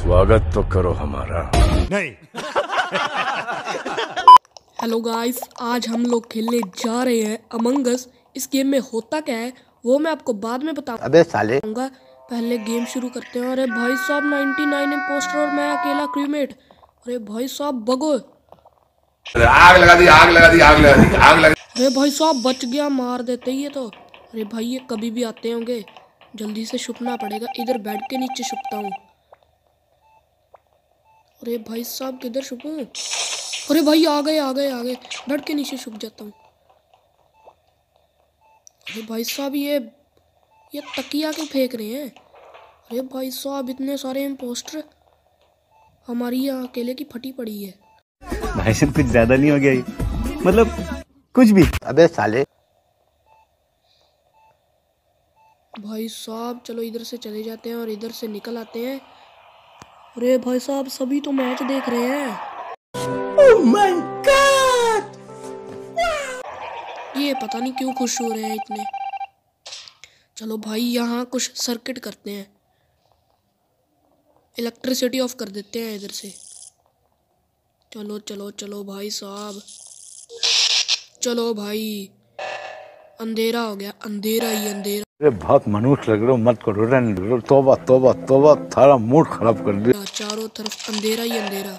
स्वागत तो करो हमारा। नहीं। हेलो गाइस, आज हम लोग खेलने जा रहे हैं अमंग अस। इस गेम में होता क्या है वो मैं आपको बाद में बताऊंगा। अबे साले, पहले गेम शुरू करते हैं। अरे भाई साहब 99 इम्पोस्टर और मैं अकेला क्रूमेट। अरे भाई साहब भगो। आग लगा दी, आग लगा दी, आग लगा दी, आग लगा दी। अरे भाई साहब बच गया, मार देते ही ये तो। अरे भाई ये कभी भी आते होंगे, जल्दी से छुपना पड़ेगा। इधर बेड के नीचे छुपता हूँ। अरे भाई साहब किधर छुपूं? अरे भाई आ गए बेड के नीचे छुप जाता हूँ। अरे भाई साहब ये तकिया क्यों फेंक रहे हैं? अरे भाई साहब इतने सारे इम्पोस्टर, हमारी यहाँ अकेले की फटी पड़ी है। भाई साहब कुछ ज्यादा नहीं हो गया ये? मतलब कुछ भी। अबे साले, भाई साहब चलो इधर से चले जाते हैं और इधर से निकल आते हैं। अरे भाई साहब सभी तो मैच देख रहे हैं। Oh my God! ये पता नहीं क्यों खुश हो रहे हैं इतने। चलो भाई यहाँ कुछ सर्किट करते हैं, इलेक्ट्रिसिटी ऑफ कर देते हैं इधर से। चलो चलो चलो भाई साहब, चलो भाई। अंधेरा हो गया, अंधेरा ही अंधेरा। अरे बहुत मनुष्य लग रहे हो, मत करो, रहने दो। तौबा तौबा तौबा, थारा मूड खराब कर दिया। चारों तरफ अंधेरा ही अंधेरा।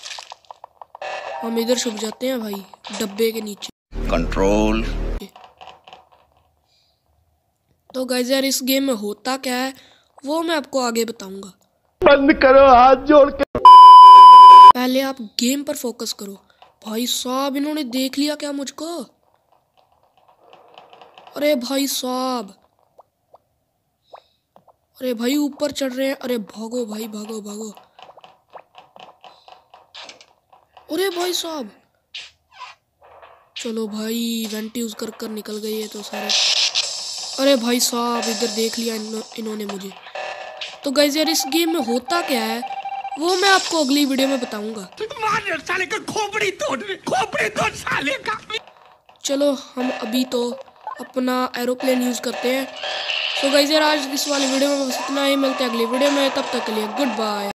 हम इधर छुप जाते हैं भाई, डब्बे के नीचे। कंट्रोल। तो गाइस यार इस गेम में होता क्या है वो मैं आपको आगे बताऊंगा। बंद करो हाथ जोड़ के। पहले आप गेम पर फोकस करो। भाई साहब इन्होंने देख लिया क्या मुझको? अरे भाई साहब, अरे भाई ऊपर चढ़ रहे हैं। अरे भागो भाई, भागो भागो। अरे भाई साहब चलो भाई, वेंट यूज कर कर निकल गए ये तो सारे। अरे भाई साहब इधर देख लिया इन्होंने मुझे। तो गाइस यार इस गेम में होता क्या है वो मैं आपको अगली वीडियो में बताऊंगा। साले का खोपड़ी तोड़ साले का। चलो हम अभी तो अपना एरोप्लेन यूज करते हैं। तो गाइस यार आज इस वाली वीडियो में बस इतना ही। मिलते हैं अगली वीडियो में, तब तक के लिए गुड बाय।